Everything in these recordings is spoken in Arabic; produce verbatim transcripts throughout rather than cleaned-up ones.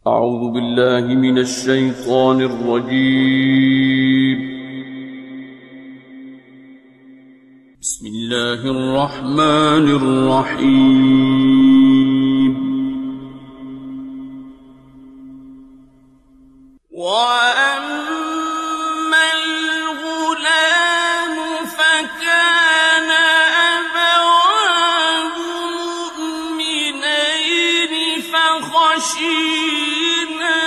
أعوذ بالله من الشيطان الرجيم. بسم الله الرحمن الرحيم. وأما الغلام فكان أبواه مؤمنين فخشينا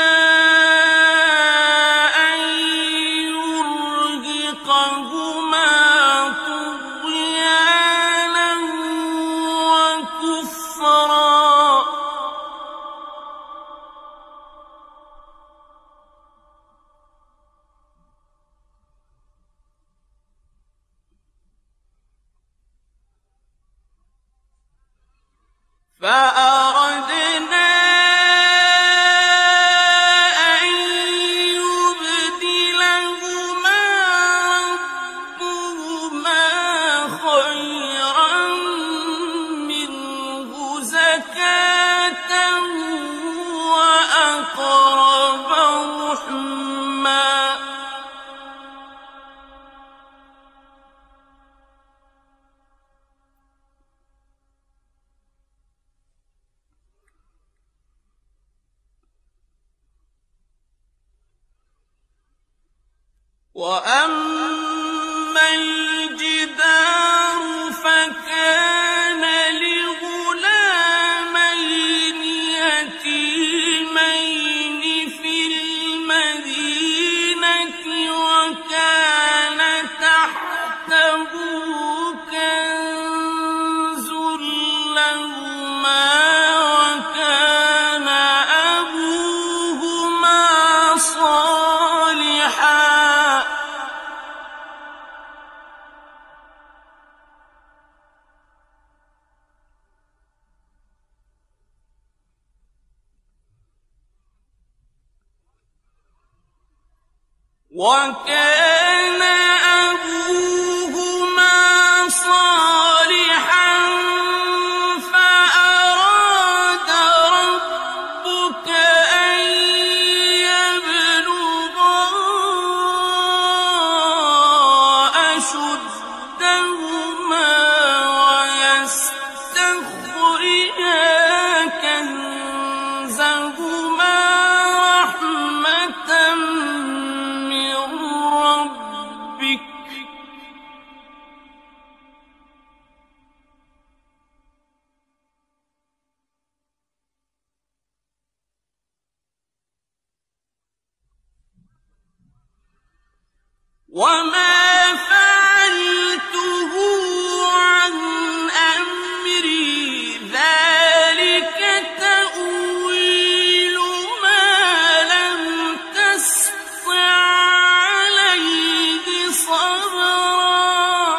أن يرهقهما طغيانا وكفرا. فأردنا أن يبدلهما ربهما خيرا منه زكاة وأقرب رحما. وأما الجدار فكان لغلامين يتيمين في المدينة وكان تحته كنز لهما وكان أبوهما صالحا وكان أبوهما صالحا فأراد ربك أن يبلغا أشدهما ويستخرجا كنزهما رحمة وما فعلته عن أمري ذلك تأويل ما لم تسطع عليه صبرا.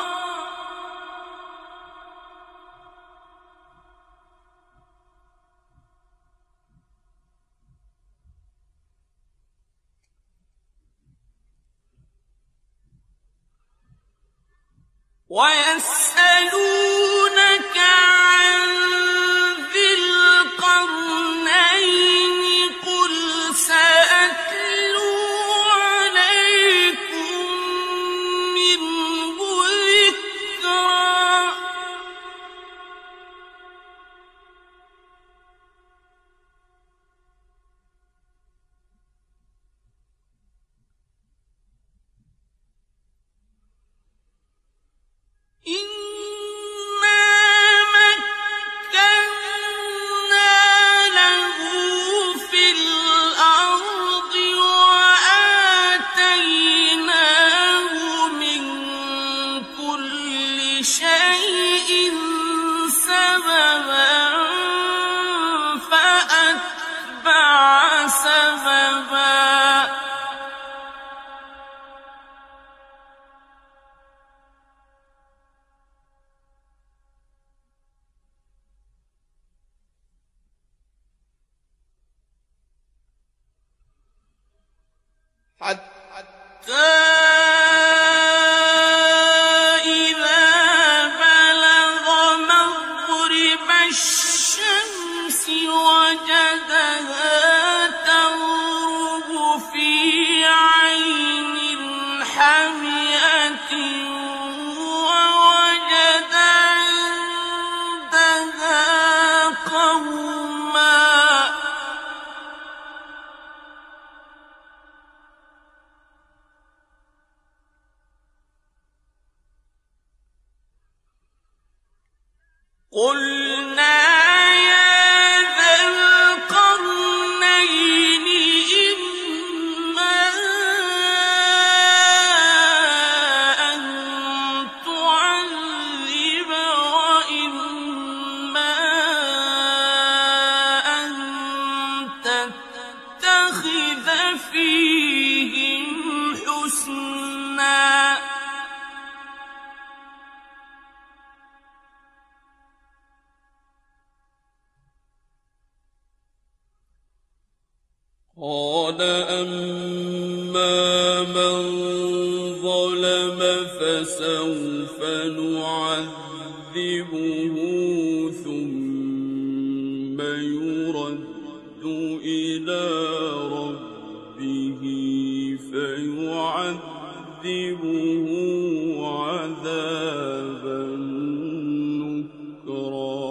ويسألونك عن ذي القرنين قل سأتلو عليكم منه ذكرا. إنا مكنا له في الأرض وآتيناه من كل شيء سببا فأتبع سببا. حتى إذا بلغ مغرب الشمس وجدها قُلْنَا يَا ذَا الْقَرْنَيْنِ إِمَّا أَن تُعَذِّبَ وَإِمَّا أَن تَتَّخِذَ فِيهِمْ حُسْنًا. قَالَ أَمَّا مَن ظَلَمَ فَسَوْفَ نُعَذِّبُهُ ثُمَّ يُرَدُّ إِلَىٰ رَبِّهِ فَيُعَذِّبُهُ عَذَابًا نُّكْرًا.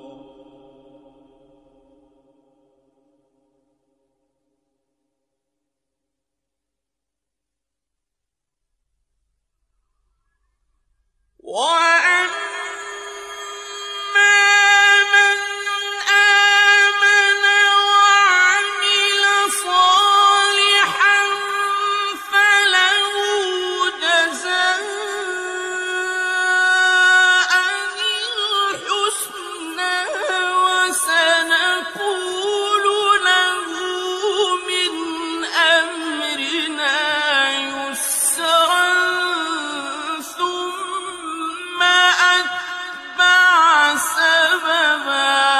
وَأَمَّا مَنْ آمَنَ وَعَمِلَ صَالِحًا فَلَهُ جَزَاءً الْحُسْنَىٰ وَسَنَقُولُ لَهُ مِنْ أَمْرِنَا يُسْرًا. ثُمَّ أَتْبَعَ سَبَبًا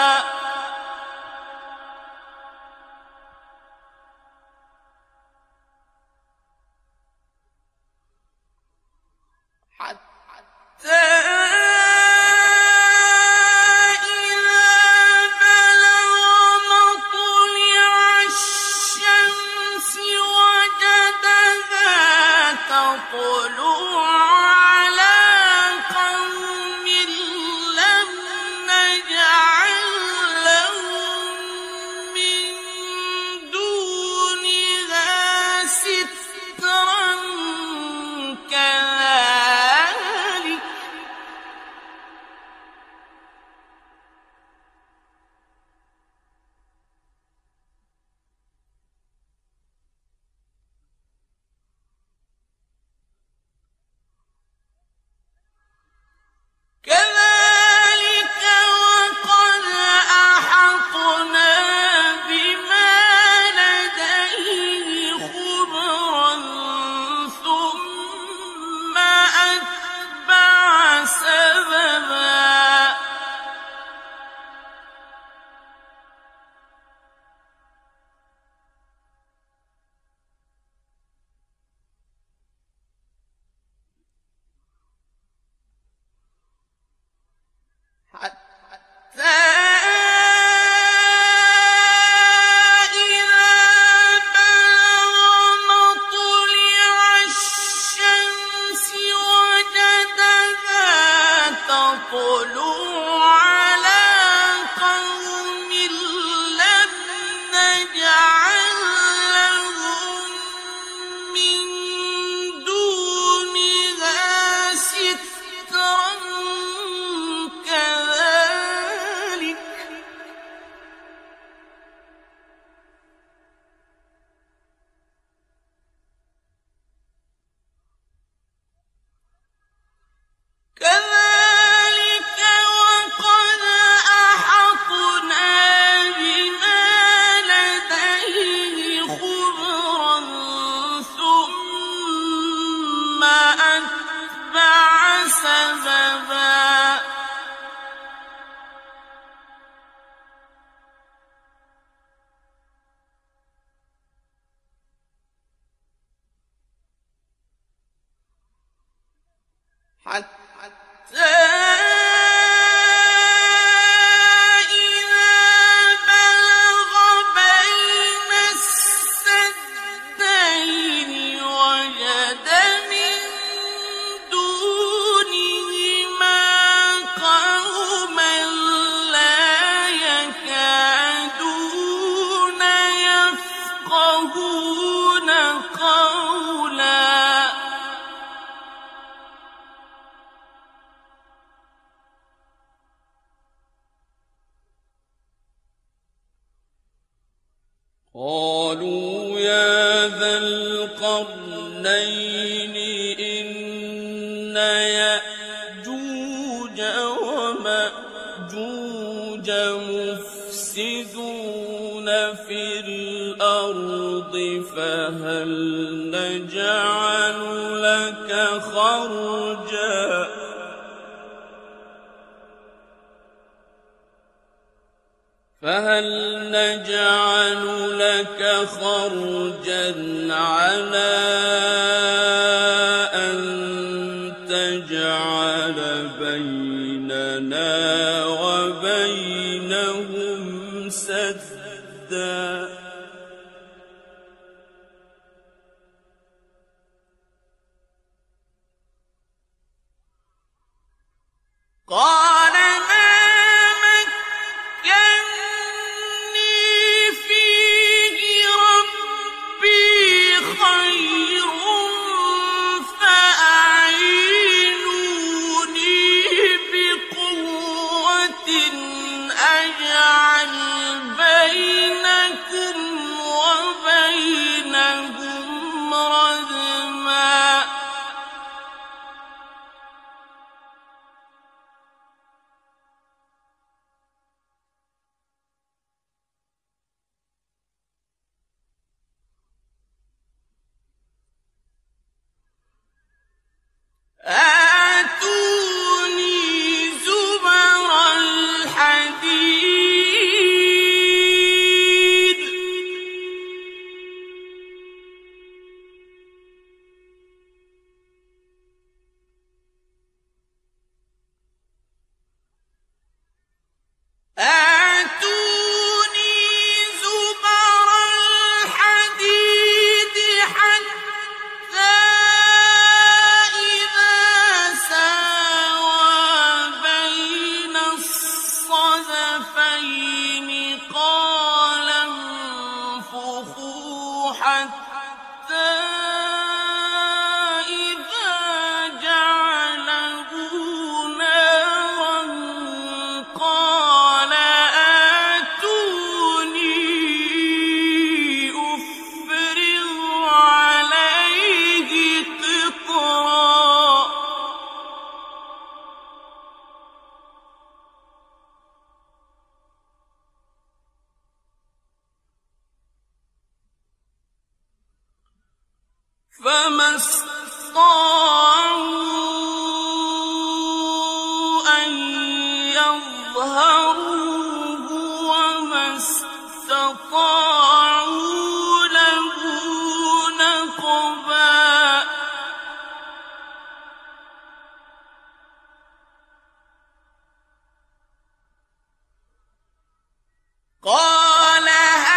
حَتَّىٰ إِذَا بَلَغَ مَطْلِعَ الشَّمْسِ وَجَدَهَا تَطْلُعُ عَلَىٰ قَوْمٍ لَّمْ نَجْعَل لَّهُم مِّن دُونِهَا سِتْرًا. كَذَٰلِكَ كَذَٰلِكَ وَقَدْ أَحَطْنَا بِمَا لَدَيْهِ خُبْرًا. ثُمَّ أَتْبَعَ سَبَبًا حَتَّىٰ إِذَا بَلَغَ مَطْلِعَ الشَّمْسِ وَجَدَهَا تَطْلُعُ عَلَىٰ قَوْمٍ لَّمْ نَجْعَل لَّهُم مِّن دُونِهَا سِتْرًا. كَذَٰلِكَ كَذَٰلِكَ وَقَدْ أَحَطْنَا بِمَا لَدَيْهِ خُبْرًا. ثُمَّ أَتْبَعَ سَبَبًا حَتَّىٰ إِذَا بَلَغَ بَيْنَ السَّدَّيْنِ وَجَدَ مِن دُونِهِمَا قَوْمًا لَّا يَكَادُونَ يَفْقَهُونَ قَوْلًا. قالوا يا ذا القرنين إن يأجوج ومأجوج مفسدون في الأرض فهل نجعل لك خرجا فهل نجعل لك خرجا على أن تجعل بيننا وبينهم سدا قال فما استطاعوا أن يظهروه وما استطاعوا له نقبا قال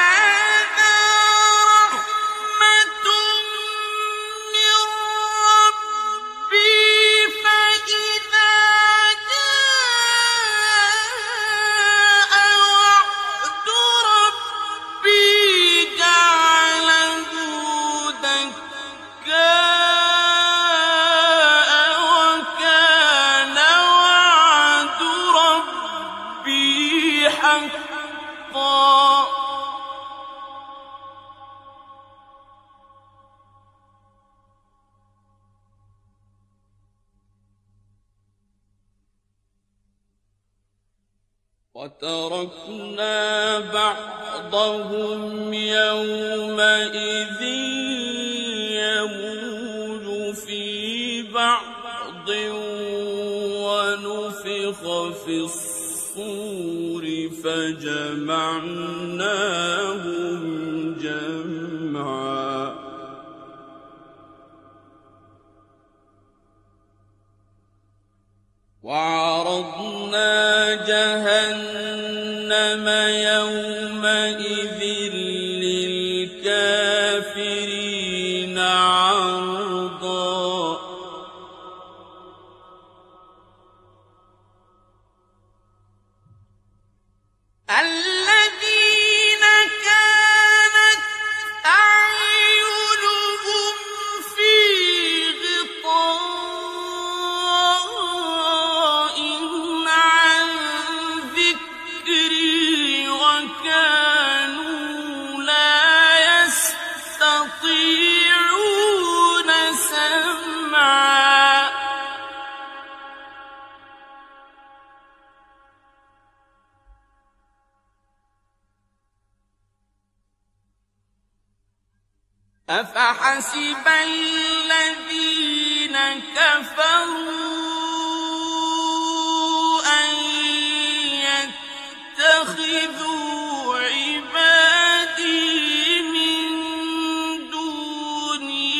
وتركنا بعضهم يومئذ يموج في بعض ونفخ في الصور فجمعناهم جمعا وعرضنا جهنم يومئذ للكافرين عرضا الذين كانت أعينهم في غطاء عن ذكري وكانوا لا يستطيعون سمعا أفحسب الذين كفروا أن يتخذوا عبادي من دوني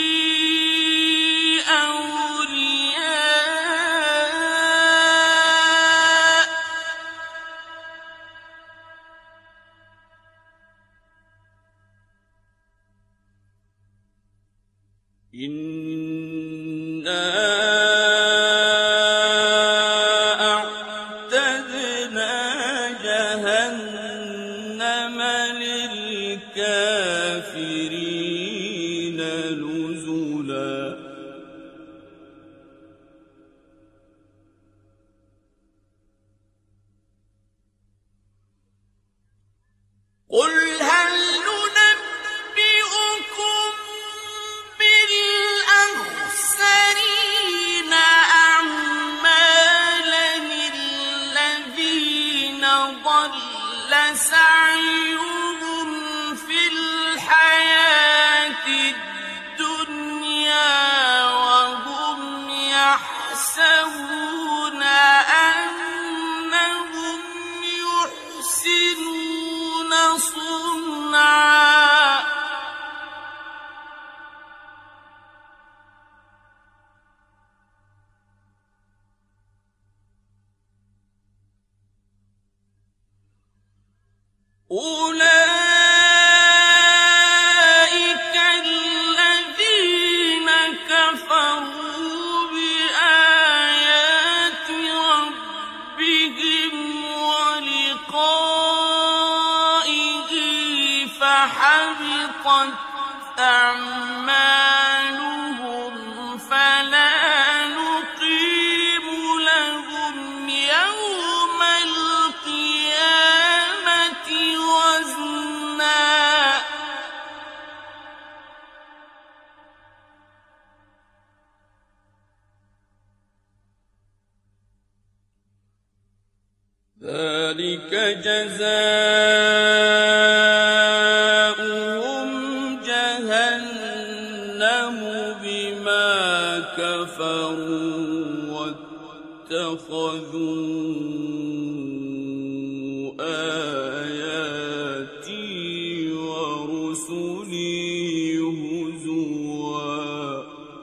أولياء إنا أعتدنا جهنم للكافرين نزلا قل هل ننبئكم بالأخسرين أعمالا الذين ضل سعيهم في الحياة الدنيا وهم يحسبون أنهم يحسنون صنعا أولئك الذين كفروا بآيات ربهم ولقائه فحبطت أعمالهم فلا نقيم لهم يوم القيامة وزنا ذلك جزاؤهم جهنم بما كفروا واتخذوا آياتي ورسلي هزوا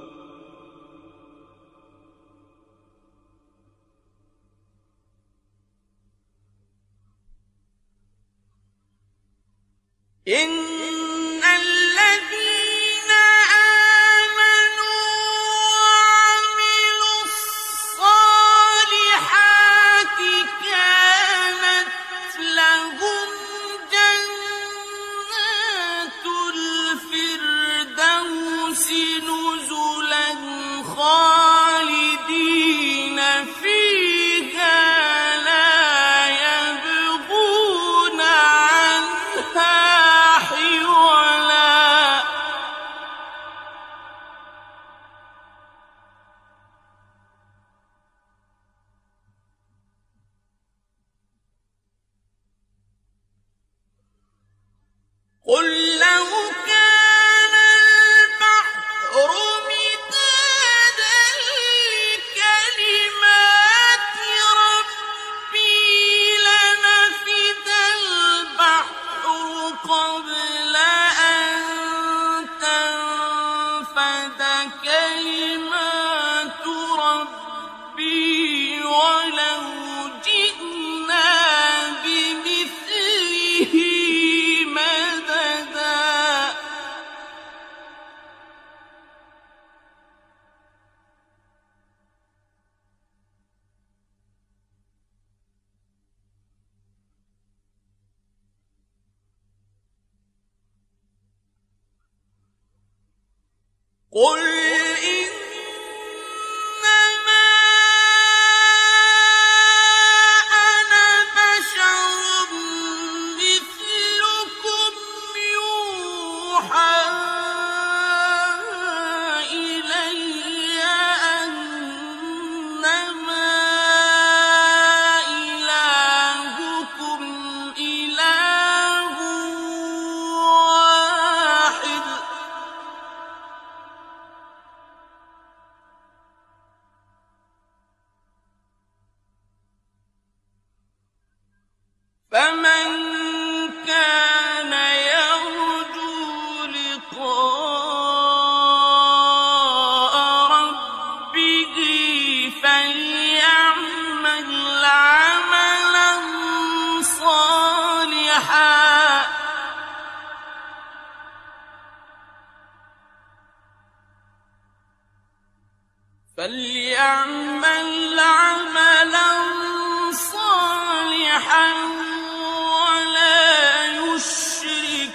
إن الذين آمنوا وعملوا الصالحات كانت لهم جنات الفردوس نزلا خالدين فيها لا يبغون عنها حولا قل لو كان البحر مدادا لكلمات ربي لنفد البحر قبل أن تنفد كلمات ربي ولو جئنا بمثله مددا قل إنما أنا بشر مثلكم يوحى فليعمل عملا صالحا ولا يشرك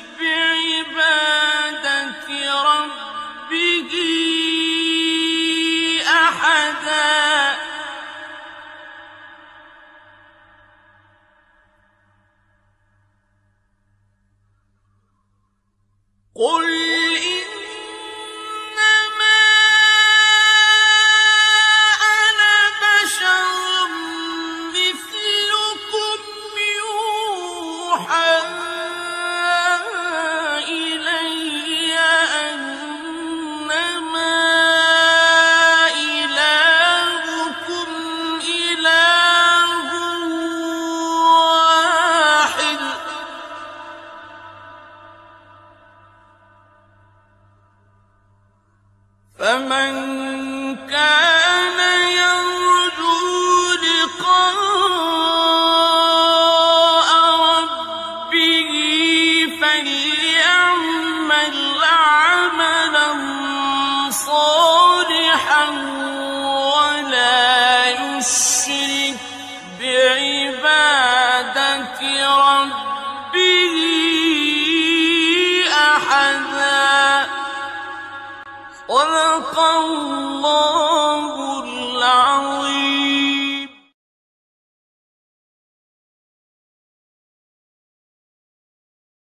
بعبادة ربه أحدا قل إنما أنا بشر مثلكم يوحى إلي أنما إلهكم إله واحد فمن كان يرجو لقاء ربه فليعمل عملا صالحا ولا يشرك بعبادة ربه أحدا صدق الله العظيم